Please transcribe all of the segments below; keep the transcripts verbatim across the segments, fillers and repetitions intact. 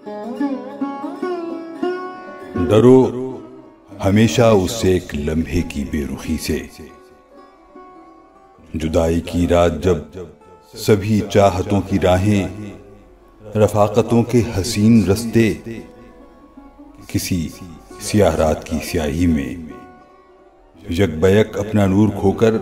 ڈرو ہمیشہ اس ایک لمحے کی بے رخی سے، جدائی کی رات جب سبھی چاہتوں کی راہیں، رفاقتوں کے حسین رستے کسی سیاہ رات کی سیاہی میں یک بیک اپنا نور کھو کر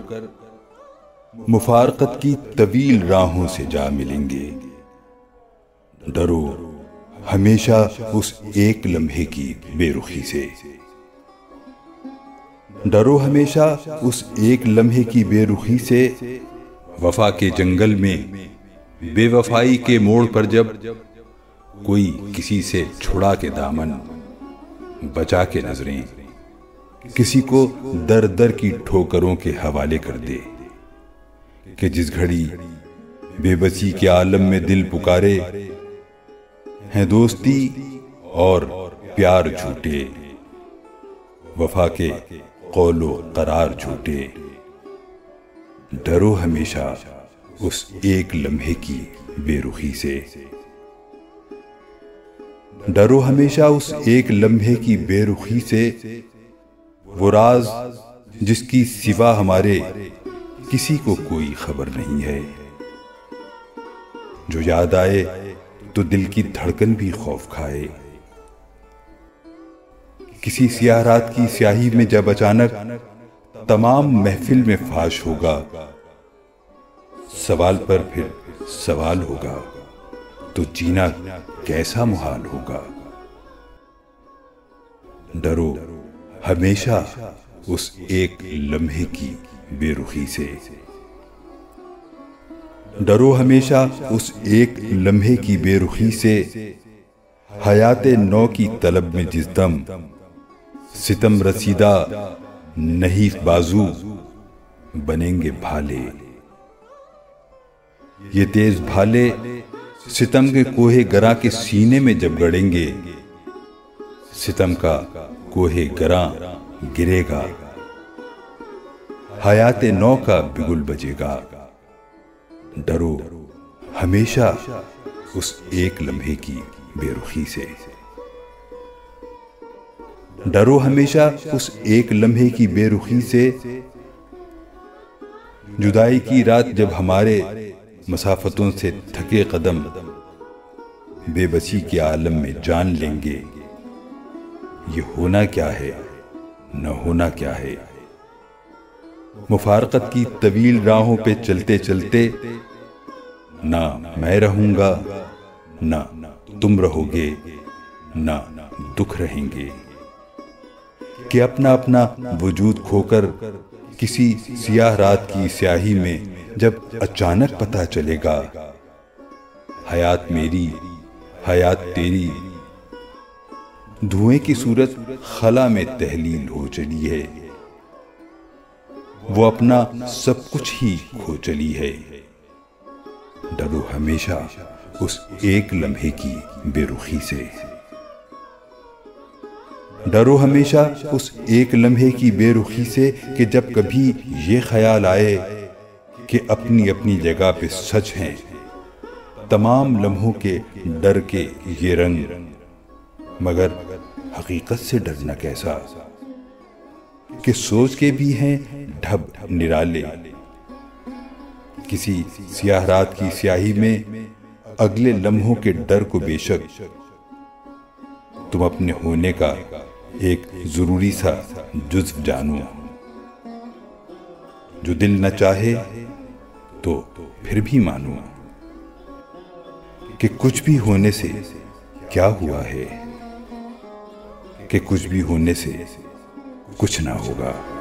مفارقت کی طویل راہوں سے جا ملیں گے۔ ڈرو ہمیشہ اس ایک لمحے کی بے رخی سے، ڈرو ہمیشہ اس ایک لمحے کی بے رخی سے، وفا کے جنگل میں بے وفائی کے موڑ پر جب کوئی کسی سے چھڑا کے دامن، بچا کے نظریں کسی کو در در کی ٹھوکروں کے حوالے کر دے، کہ جس گھڑی بے بسی کے عالم میں دل پکارے ہیں دوستی اور پیار جھوٹے، وفا کے قول و قرار جھوٹے۔ ڈرو ہمیشہ اس ایک لمحے کی بے رخی سے، ڈرو ہمیشہ اس ایک لمحے کی بے رخی سے، وہ راز جس کی سوا ہمارے کسی کو کوئی خبر نہیں ہے، جو یاد آئے تو دل کی دھڑکن بھی خوف کھائے۔ کسی سیاہ رات کی سیاہی میں جب اچانک تمام محفل میں فاش ہوگا، سوال پر پھر سوال ہوگا تو جینا کیسا محال ہوگا۔ ڈرو ہمیشہ اس ایک لمحے کی بے رخی سے، ڈرو ہمیشہ اس ایک لمحے کی بے رخی سے، حیات نو کی طلب میں جس دم ستم رسیدہ نحیف بازو بنیں گے بھالے، یہ تیز بھالے ستم کے کوہ گراں کے سینے میں جب گڑیں گے، ستم کا کوہ گراں گرے گا، حیات نو کا بگل بجے گا۔ ڈرو ہمیشہ اس ایک لمحے کی بے رخی سے، ڈرو ہمیشہ اس ایک لمحے کی بے رخی سے، جدائی کی رات جب ہمارے مسافتوں سے تھکے قدم بے بسی کے عالم میں جان لیں گے، یہ ہونا کیا ہے نہ ہونا کیا ہے۔ مفارقت کی طویل راہوں پہ چلتے چلتے نہ میں رہوں گا نہ تم رہو گے، نہ دکھ رہیں گے، کہ اپنا اپنا وجود کھو کر کسی سیاہ رات کی سیاہی میں جب اچانک پتہ چلے گا، حیات میری حیات تیری دھوئیں کی صورت خلا میں تحلیل ہو چلی ہے، وہ اپنا سب کچھ ہی کھو چلی ہے۔ ڈرو ہمیشہ اس ایک لمحے کی بے رخی سے، ڈرو ہمیشہ اس ایک لمحے کی بے رخی سے، کہ جب کبھی یہ خیال آئے کہ اپنی اپنی جگہ پہ سچ ہیں تمام لمحوں کے ڈر کے یہ رنگ، مگر حقیقت سے ڈرنا کیسا، کہ سوچ کے بھی ہیں ڈھب نرالے، کسی سیاہ رات کی سیاہی میں اگلے لمحوں کے ڈر کو بے شک تم اپنے ہونے کا ایک ضروری سا جزو جانو، جو دل نہ چاہے تو پھر بھی مانو، کہ کچھ بھی ہونے سے کیا ہوا ہے، کہ کچھ بھی ہونے سے کچھ نہ ہوگا۔